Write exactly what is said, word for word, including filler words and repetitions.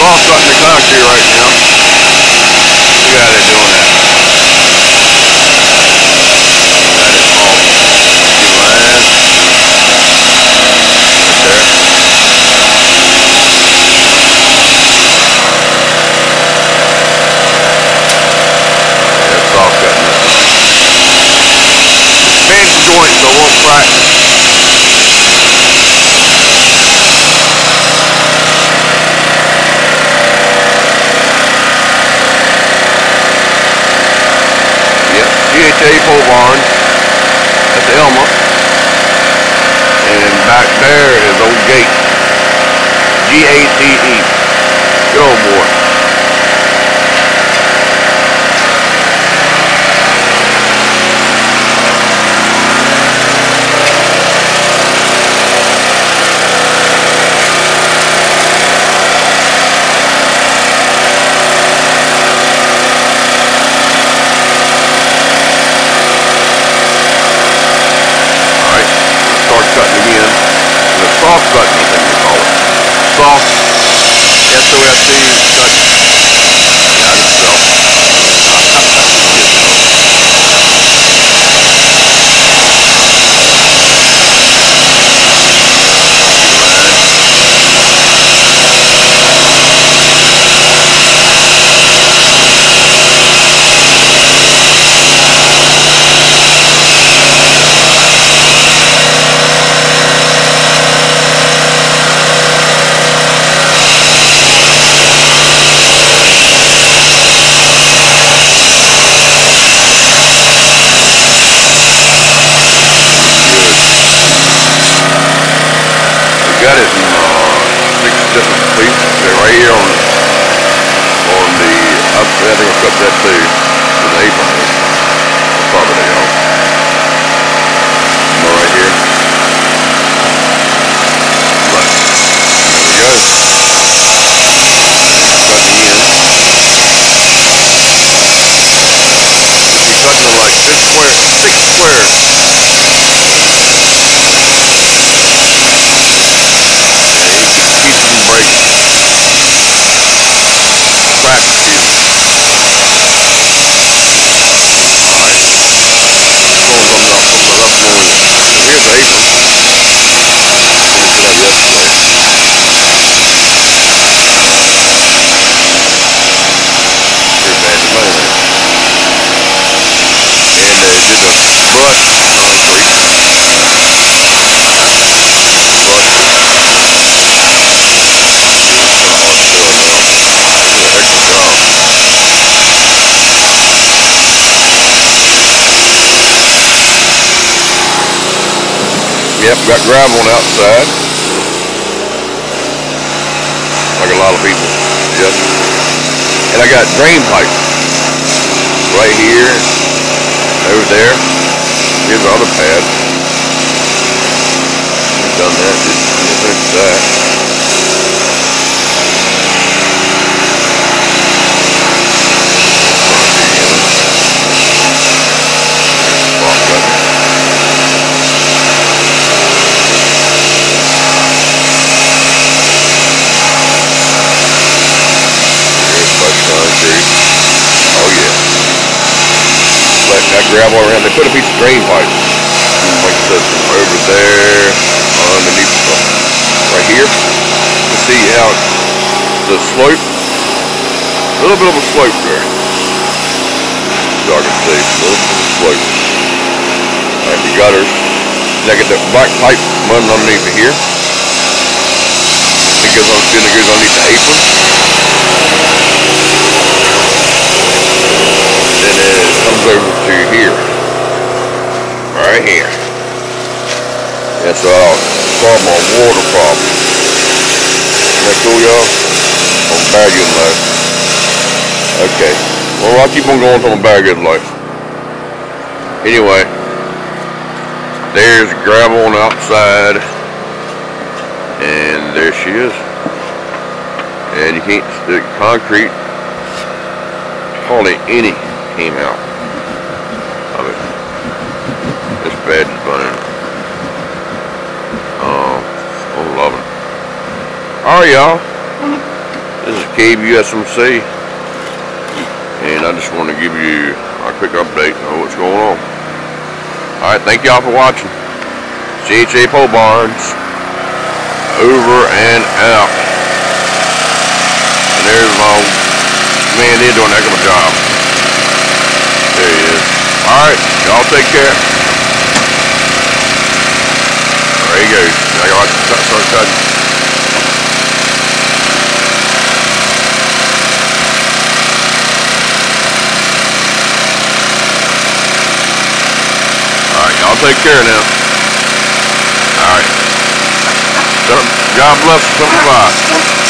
soft cutting the concrete right now. Look how they're doing that. That is awesome. See the line? Right there. They're soft cutting this one. Pinch joint, so it won't crack. G H A pole barn, that's Elma, and back there is old Gate, G A T E, good old boy. Cutting again, the soft cutting, I think we call it. Soft, S O F T, cutting. Got itself. Got it in uh, six different pieces. They're right here on on the up. I think I'll cut that too with the apron. Probably they all. More right here. But there we go. Cutting in. You'll be cutting like six squares. Six squares. Break. Crack, excuse me. Alright. Pulling something up, pulling it up more. Here's the apron. We put up yesterday. Pretty bad to mow there. And uh, just a brush concrete. Yep, got gravel on the outside, like a lot of people. Yep. And I got drain pipe right here, over there. Here's the other pad. Done that, just finish that. That gravel around, they put a piece of drain pipe, like I said, from over there, underneath, the, right here. You see how the slope, a little bit of a slope there. So I can see, a little bit of a slope. Like the gutters. Then I get that black pipe running underneath it here. It goes on, then it goes underneath the apron. And then it comes over to here, right here. And so I'll solve my water problem. Isn't that cool, y'all? On Bear Good Life. Okay. Well, I'll keep on going on Bear Good Life. Anyway, there's gravel on the outside, and there she is. And you can't stick concrete. Hardly any came out of it. This bed is running. Um, I'm loving it. Alright, y'all. This is Cave U S M C, and I just want to give you a quick update on what's going on. Alright, thank y'all for watching. C H A Pole Barns, over and out. And there's my man, he's doing a heck of a job. There he is. Alright, y'all take care. There he goes. Now y'all start cutting. Y'all take care now. Alright. God bless. Bye.